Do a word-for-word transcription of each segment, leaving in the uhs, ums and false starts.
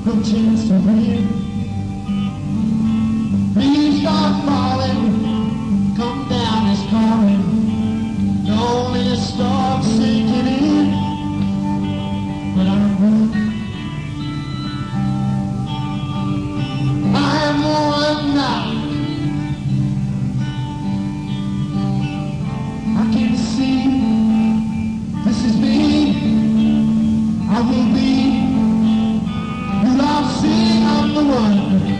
no chance to win. Please start falling, come down this calling. Only a start sinking in, but I'm one. I'm one now. I can see this is me. I will be. You all see I'm the one.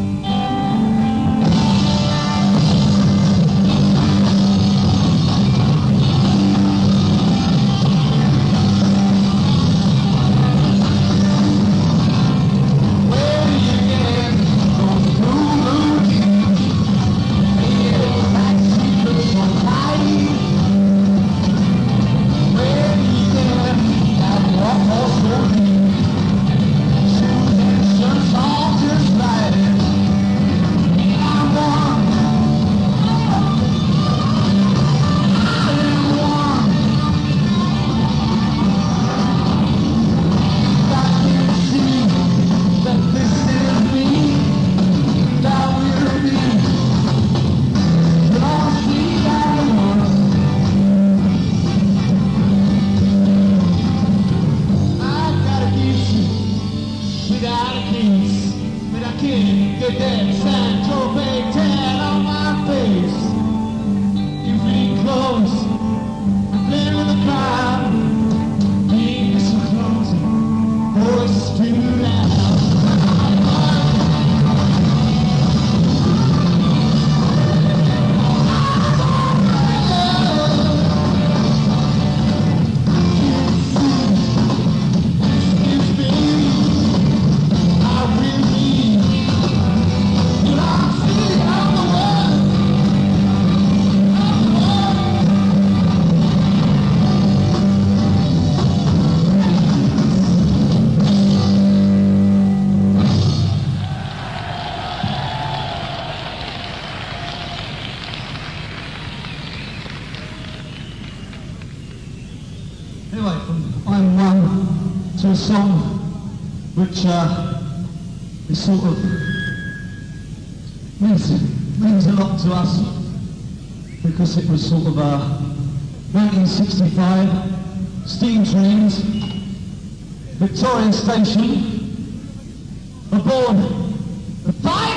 Get that San Tropez tan on my face. You lean close, I'm playing with the crowd. Ain't this so close? Voices too loud. Anyway, from I'm One to a song which uh, is sort of means, means a lot to us because it was sort of uh, nineteen sixty-five, steam trains, Victoria Station, aboard the fire.